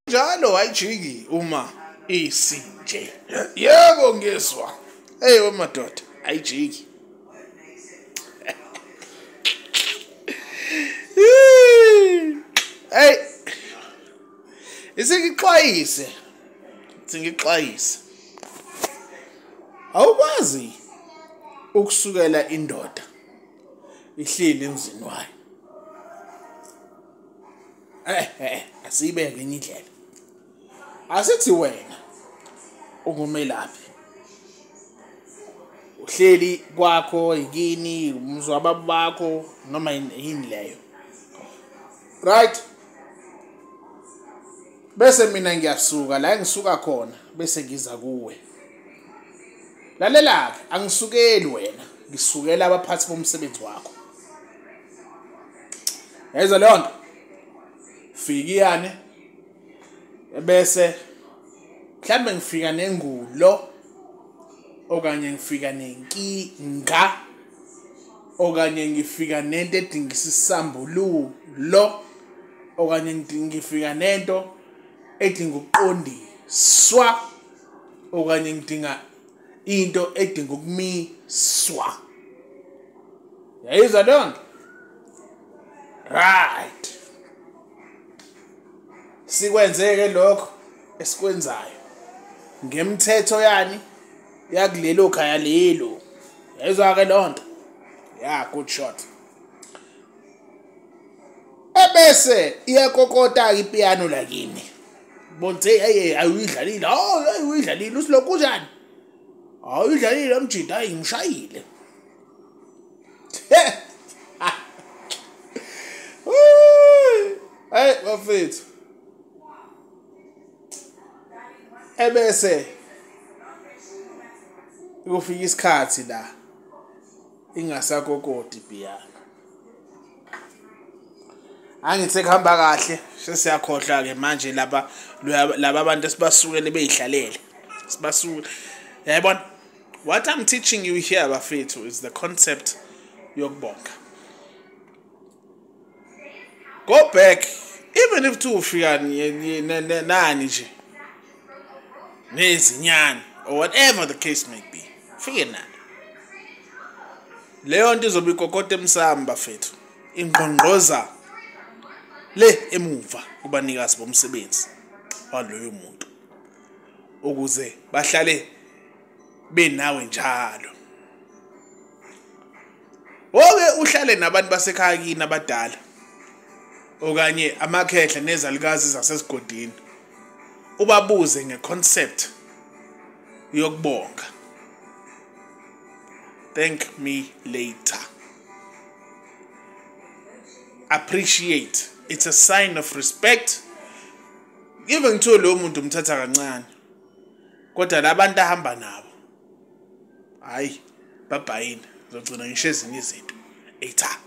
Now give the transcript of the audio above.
Njalo ayijiki uma isinje. Yebo ngizwa. Hey wamadoda, ayijiki. Hey. Isingixwayise. Singixwayise. Awukwazi ukusukela indoda ihleli emzini wayo. Asibeke ngenye indlela. Asithi wena ungumelaphi. Uhleli kwakho yikini, umzwaba bakho noma yini leyo. Right? Bese mina ngiyasuka la engisuka khona bese ngiza kuwe. Lalela ke angisukeli wena, ngisukela abaphathi bomsebenzi wakho. Yeza leyo nto. Fikiyane bese mhlambe ngifika nengulo okanye ngifika nenkinga okanye ngifika nento edingisa isisambululo okanye ngifika nento edinga ukuqondiswa okanye ngidinga into edinga ukumiswa. Yayizwa leyo nto? Right. Sikwenzeke lokho esikwenzayo ngemthetho yani yakulelo khaya lelo. Yayizwa ke lonto? Yeah, good shot. Ebese iyakokota ipiano lakini. Bonze hey ayidlalile. Oh, uyidlalile usilokhu kanjani? Awuyidlalile amjida hayi ngishayile. Hey, bafethu. Ebese kufika isikhathi la ingasakokoti piano. Angithe kuhamba kahle, sesiyakhohlwa ke manje laba abantu esibasukele beyihlalele. Sibasuke. Yayibona? What I'm teaching you here bafethu is the concept yokubonga. Go back even if ufika nani nje. Nezinyani or whatever the case may be. Fike nani. Leyo nto izobe ikokota emsamba bafethu. Ingqongqoza le emuva kubanikazi bomsebenzi waloyo muntu ukuze bahlale benawe njalo. Oke uhlale nabantu basekhaya kini abadala okanye amakhehla nezalikazi zasesigodini ubabuze ngeconcept yokubonga. Thank me later. Appreciate. It's a sign of respect. Even to lo muntu umthatha kancane. Kodwa labantu ahamba nabo. Hayi, babhayini. Ngizogcina ngisho ezinye izinto. Etha.